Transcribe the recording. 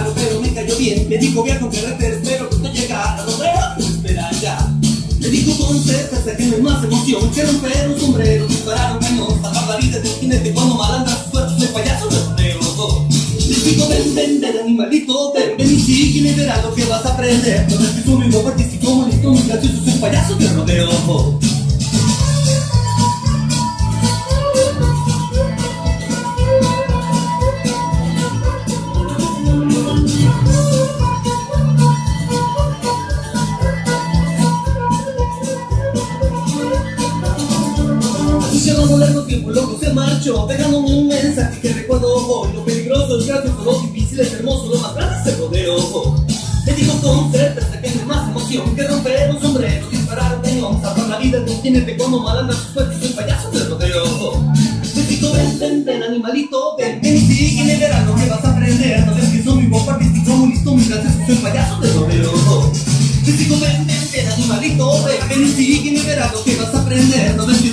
raro, pero me cayó bien. Me dijo viajo en carretera, espero que usted llegara a Rodeo, espera ya. Me dijo con certeza que no hay más emoción que romper un sombrero, disparar un cañón, salvar la vida de un jinete cuando malandra sus suertes de payaso de rodeo. Les digo ven, animalito, ven y sigue y verás lo que vas a aprender. No es que tú mismo participo como listo, muy gracioso, soy payaso de rodeo. Llevamos largo tiempo, loco se marchó, dejándome un mensaje que recuerdo hoy. Lo peligroso, el gracioso, lo difícil, es hermoso, lo más grande es el rodeo. Me dijo con certeza que no hay más emoción que romper un sombrero, disparar un cañón, salvar la vida de un jinete cuando malandra sus suertes, soy payaso del rodeo. Me dijo ven, animalito, ven y sigue y verás lo que vas a aprender. No ves que soy muy guapo, artístico, muy listo, muy gracioso, soy payaso del rodeo. Me dijo ven, animalito, ven y sigue y verás lo que vas a aprender. No ves que